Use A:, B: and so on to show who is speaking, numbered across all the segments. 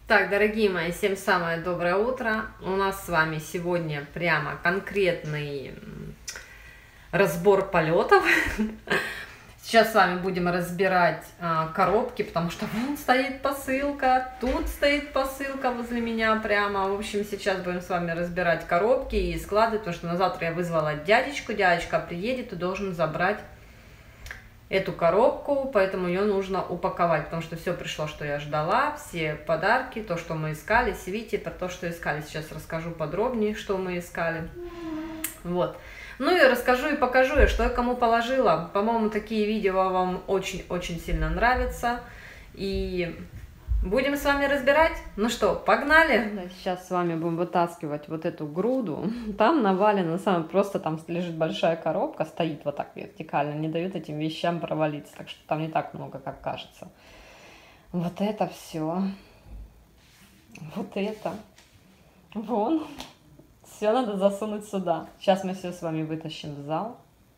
A: Так, дорогие мои, всем самое доброе утро. У нас с вами сегодня прямо конкретный разбор полетов. Сейчас с вами будем разбирать коробки, потому что вон стоит посылка, тут стоит посылка возле меня прямо. В общем, сейчас будем с вами разбирать коробки и складывать, потому что на завтра я вызвала дядечку. Дядечка приедет и должен забрать эту коробку, поэтому ее нужно упаковать, потому что все пришло, что я ждала, все подарки, то, что мы искали. Видите, про то, что искали, сейчас расскажу подробнее, что мы искали. Вот. Ну и расскажу и покажу, что я кому положила. По-моему, такие видео вам очень-очень сильно нравятся. И будем с вами разбирать. Ну что, погнали? Сейчас с вами будем вытаскивать вот эту груду. Там навалено, просто там лежит большая коробка, стоит вот так вертикально, не дает этим вещам провалиться. Так что там не так много, как кажется. Вот это все. Вот это. Вон. Все надо засунуть сюда. Сейчас мы все с вами вытащим в зал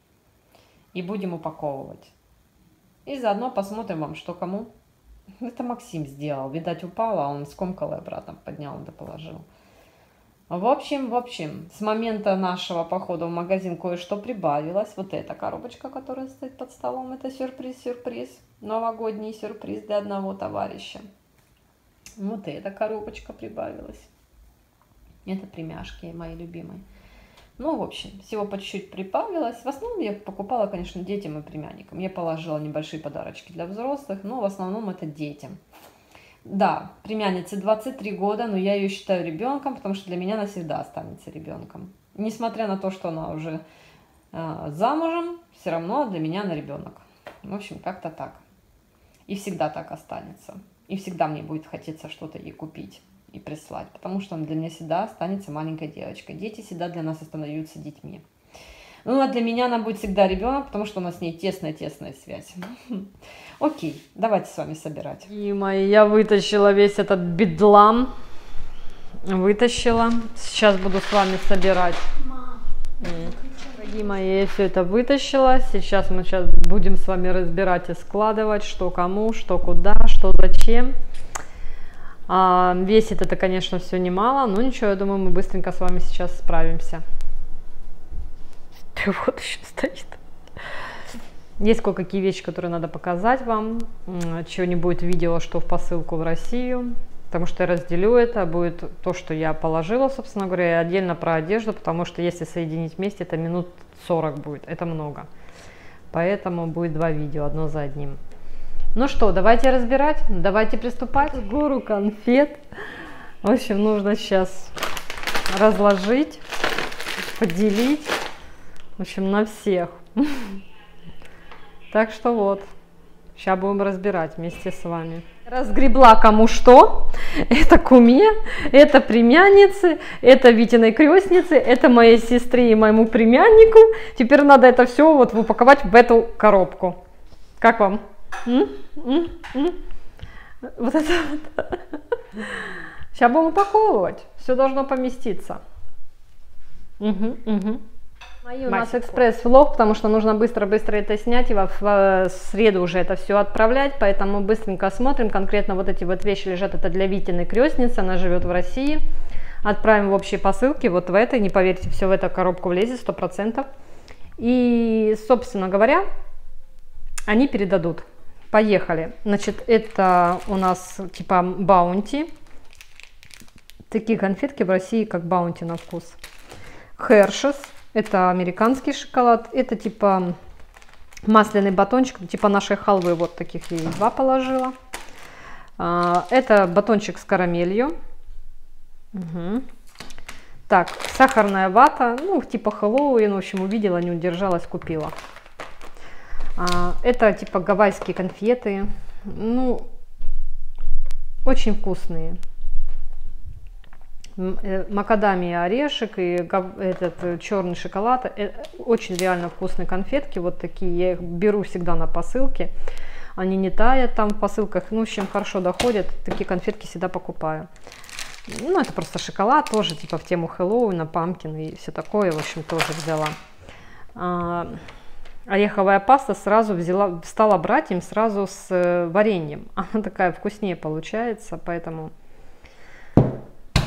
A: и будем упаковывать. И заодно посмотрим вам, что кому. Это Максим сделал. Видать, упала, а он скомкал и обратно поднял да положил. В общем, с момента нашего похода в магазин кое-что прибавилось. Вот эта коробочка, которая стоит под столом, это сюрприз. Новогодний сюрприз для одного товарища. Вот эта коробочка прибавилась. Это племяшки мои любимые. Ну, в общем, всего по чуть-чуть прибавилось. В основном я покупала, конечно, детям и племянникам. Я положила небольшие подарочки для взрослых, но в основном это детям. Да, племяннице 23 года, но я ее считаю ребенком, потому что для меня она всегда останется ребенком. Несмотря на то, что она уже замужем, все равно для меня она ребенок. В общем, как-то так. И всегда так останется. И всегда мне будет хотеться что-то ей купить и прислать, потому что он для меня всегда останется маленькой девочкой. Дети всегда для нас остаются детьми. Ну, а для меня она будет всегда ребенок, потому что у нас с ней тесная связь. Окей, давайте с вами собирать. И мои, я вытащила весь этот бедлам. Вытащила. Сейчас буду с вами собирать. Дорогие мои, я все это вытащила. Сейчас мы будем с вами разбирать и складывать, что кому, что куда, что зачем. Весит это, конечно, все немало, но ничего, я думаю, мы быстренько с вами сейчас справимся. Вот еще стоит. Есть кое-какие вещи, которые надо показать вам. Чего не будет видео, что в посылку в Россию. Потому что я разделю это. Будет то, что я положила, собственно говоря, и отдельно про одежду. Потому что если соединить вместе, это минут 40 будет. Это много. Поэтому будет два видео, одно за одним. Ну что, давайте разбирать, давайте приступать. Гору конфет. В общем, нужно сейчас разложить, поделить. В общем, на всех. Так что вот, сейчас будем разбирать вместе с вами. Разгребла кому что. Это куме, это племяннице, это Витиной крестнице, это моей сестре и моему племяннику. Теперь надо это все вот упаковать в эту коробку. Как вам? Вот это вот. Сейчас будем упаковывать. Все должно поместиться. У нас экспресс-влог, потому что нужно быстро-быстро это снять и в среду уже это все отправлять. Поэтому быстренько смотрим. Конкретно вот эти вот вещи лежат. Это для Витиной крестницы. Она живет в России. Отправим в общие посылки. Вот в этой. Не поверьте, все в эту коробку влезет 100%. И, собственно говоря, они передадут. Поехали. Значит, это у нас типа баунти. Такие конфетки в России, как баунти на вкус. Hershey's. Это американский шоколад. Это типа масляный батончик, типа нашей халвы. Вот таких я два положила. Это батончик с карамелью. Так, сахарная вата. Ну, типа Хэллоуин. В общем, увидела, не удержалась, купила. Это типа гавайские конфеты, ну, очень вкусные. Макадамия орешек и этот черный шоколад, очень реально вкусные конфетки, вот такие, я их беру всегда на посылке, они не таят там в посылках, ну, в общем, хорошо доходят, такие конфетки всегда покупаю. Ну, это просто шоколад, тоже типа в тему Хэллоуина, памкин и все такое, в общем, тоже взяла. Ореховая паста сразу стала брать им сразу с вареньем. Она такая вкуснее получается, поэтому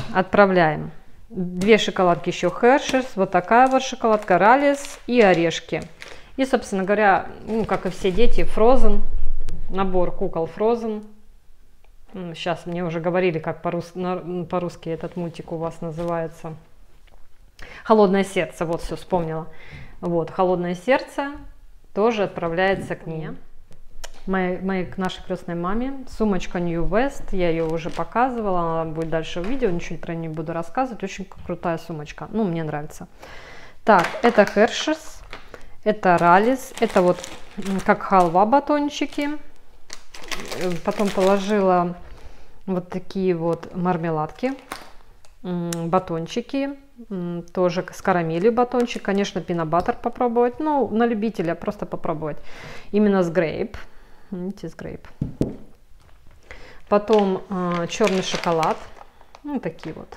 A: отправляем 2 шоколадки еще Hershey's, вот такая вот шоколадка Rallis и орешки. И, собственно говоря, ну, как и все дети, Frozen, набор кукол Frozen. Сейчас мне уже говорили, как по-русски этот мультик у вас называется. «Холодное сердце», вот все вспомнила. Вот, «Холодное сердце» тоже отправляется к ней. К нашей крестной маме. Сумочка New West, я ее уже показывала, она будет дальше в видео, ничего про нее не буду рассказывать. Очень крутая сумочка, ну, мне нравится. Так, это Hershey's, это Rallis, это вот как халва батончики. Потом положила вот такие вот мармеладки, батончики, тоже с карамелью батончик, конечно, пинабаттер попробовать, ну, на любителя просто попробовать, именно с грейп, видите, с грейп. Потом черный шоколад, ну, такие вот.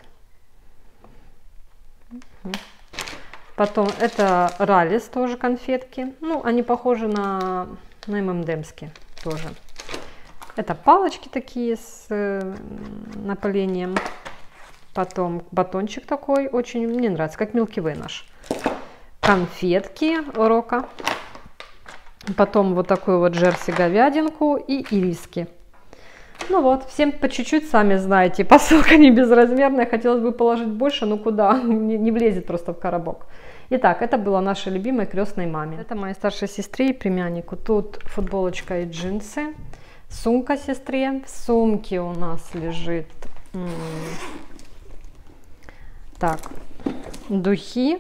A: Потом это Rallis, тоже конфетки, ну, они похожи на ММДМские тоже. Это палочки такие с напылением. Потом батончик такой, очень мне нравится, как Milky Way наш. Конфетки Рока. Потом вот такую вот джерси говядинку и ириски. Ну вот, всем по чуть-чуть, сами знаете, посылка не безразмерная, хотелось бы положить больше, но куда, не влезет просто в коробок. Итак, это было нашей любимой крестной маме. Это моей старшей сестре и племяннику. Тут футболочка и джинсы. Сумка сестре. В сумке у нас лежит так, духи,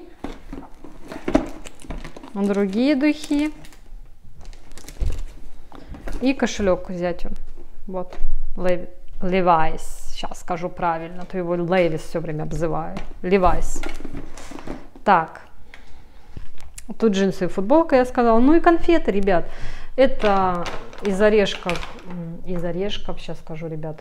A: другие духи и кошелек зятю. Вот, Levi's, сейчас скажу правильно, то его Levi's все время обзываю. Levi's. Так, тут джинсы и футболка, я сказала. Ну и конфеты, ребят. Это из орешков, сейчас скажу, ребят,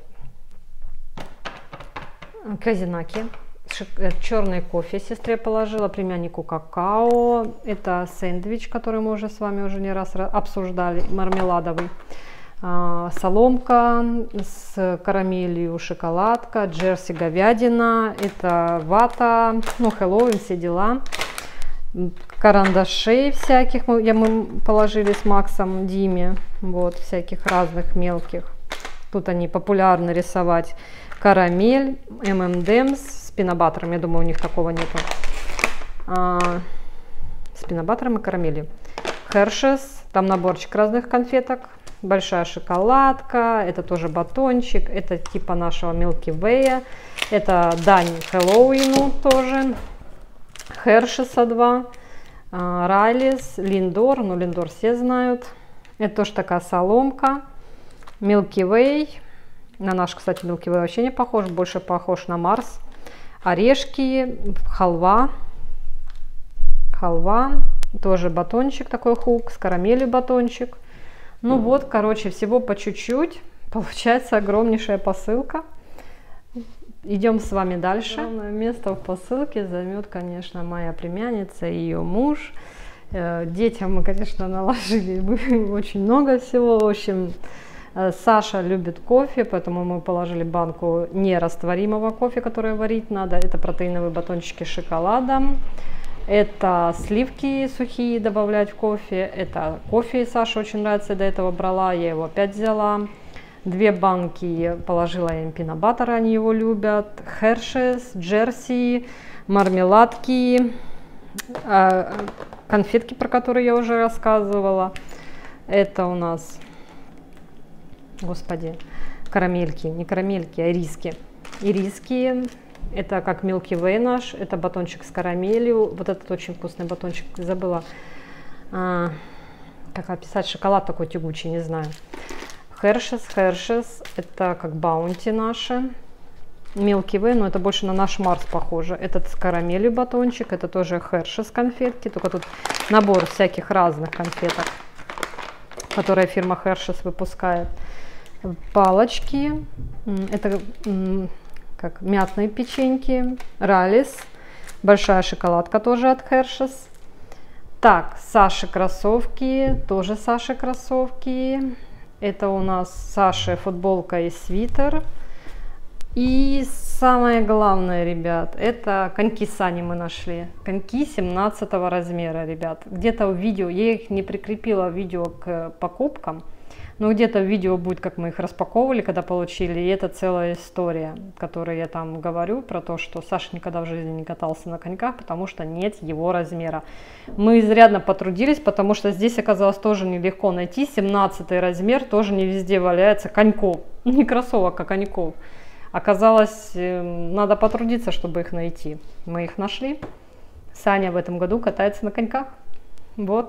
A: казинаки, черный кофе сестре положила, племяннику какао, это сэндвич, который мы уже с вами уже не раз обсуждали, мармеладовый, соломка с карамелью, шоколадка, джерси говядина, это вата, ну, Хэллоуин, все дела. Карандашей всяких мы положили с Максом, Диме, вот, всяких разных мелких. Тут они популярны рисовать. Карамель, ММДМС с пинабаттером, я думаю, у них такого нету. С пинабаттером и карамелью. Hershey's, там наборчик разных конфеток. Большая шоколадка, это тоже батончик, это типа нашего Milky Way. Это дань Хэллоуину тоже. Hershey's 2, Rallis, Lindor, ну Lindor все знают. Это тоже такая соломка. Milky Way, на наш, кстати, Milky Way вообще не похож, больше похож на Марс. Орешки, халва, тоже батончик такой хук, с карамелью батончик. Ну вот, короче, всего по чуть-чуть, получается огромнейшая посылка. Идем с вами дальше. Главное место в посылке займет, конечно, моя племянница и ее муж. Детям мы, конечно, наложили очень много всего. В общем, Саша любит кофе, поэтому мы положили банку нерастворимого кофе, который варить надо. Это протеиновые батончики с шоколадом. Это сливки сухие добавлять в кофе. Это кофе Саше очень нравится, до этого брала, я его опять взяла. 2 банки положила им пинабаттера, они его любят. Hershey's, джерси, мармеладки, конфетки, про которые я уже рассказывала. Это у нас, господи, карамельки, не карамельки, а ириски. Ириски, это как Milky Way наш, это батончик с карамелью. Вот этот очень вкусный батончик, забыла, как описать, шоколад такой тягучий, не знаю. Hershey's, это как Баунти наши. Milky Way, но это больше на наш Марс похоже. Этот с карамелью батончик, это тоже Hershey's конфетки, только тут набор всяких разных конфеток, которые фирма Hershey's выпускает. Палочки, это как мятные печеньки, Rallis, большая шоколадка тоже от Hershey's. Так, Саши кроссовки, тоже Саши это у нас Саши футболка и свитер. И самое главное, ребят, это коньки Сани мы нашли. Коньки 17 размера, ребят. Где-то в видео, я их не прикрепила в видео к покупкам, но где-то в видео будет, как мы их распаковывали, когда получили. И это целая история, которую я там говорю, про то, что Саша никогда в жизни не катался на коньках, потому что нет его размера. Мы изрядно потрудились, потому что здесь оказалось тоже нелегко найти. 17 размер тоже не везде валяется коньков. Не кроссовок, а коньков. Оказалось, надо потрудиться, чтобы их найти. Мы их нашли. Саня в этом году катается на коньках. Вот.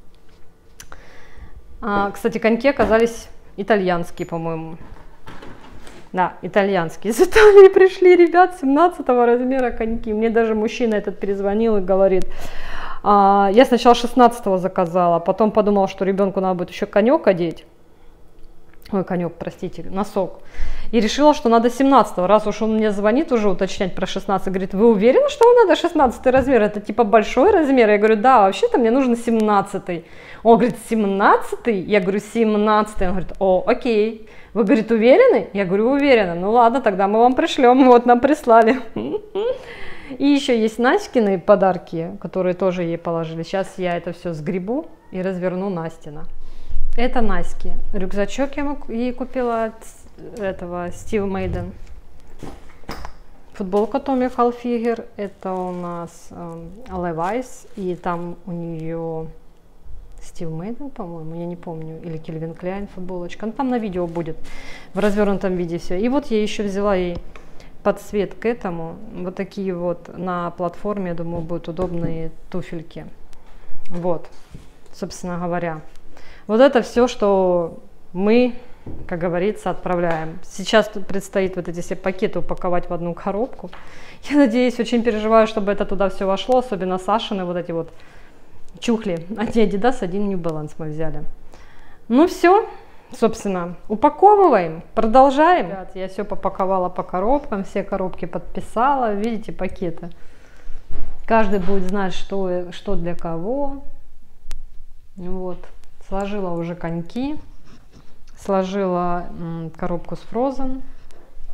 A: Кстати, коньки оказались итальянские, по-моему. Да, итальянские. Из Италии пришли, ребят, 17 размера коньки. Мне даже мужчина этот перезвонил и говорит, я сначала 16 заказала, потом подумала, что ребенку надо будет еще конек одеть. Ой, конек, простите, носок. И решила, что надо 17, раз уж он мне звонит уже уточнять про 16, говорит, вы уверены, что вам надо 16 размер? Это типа большой размер? Я говорю, да, вообще-то мне нужно 17. Он говорит, 17? Я говорю, 17. Он говорит, о, окей. Вы, говорит, уверены? Я говорю, уверена. Ну ладно, тогда мы вам пришлем. Вот нам прислали. И еще есть Настины подарки, которые тоже ей положили. Сейчас я это все сгребу и разверну Настина. Это Наськи. Рюкзачок я ей купила от этого Steve Madden. Футболка Tommy Hilfiger. Это у нас Levi's. И там у нее Steve Madden, по-моему, я не помню. Или Calvin Klein футболочка. Ну, там на видео будет. В развернутом виде все. И вот я еще взяла ей под цвет к этому. Вот такие вот на платформе, я думаю, будут удобные туфельки. Вот, собственно говоря. Вот это все, что мы, как говорится, отправляем. Сейчас тут предстоит вот эти все пакеты упаковать в одну коробку. Я надеюсь, очень переживаю, чтобы это туда все вошло, особенно Сашины вот эти вот чухли. Один Adidas, один New Balance мы взяли. Ну все, собственно, упаковываем, продолжаем. Ребят, я все попаковала по коробкам, все коробки подписала. Видите, пакеты. Каждый будет знать, что для кого. Вот. Сложила уже коньки, сложила коробку с Frozen,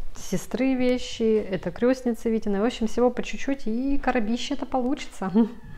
A: сестры вещи, это крестницы Витины. В общем, всего по чуть-чуть, и коробище-то получится.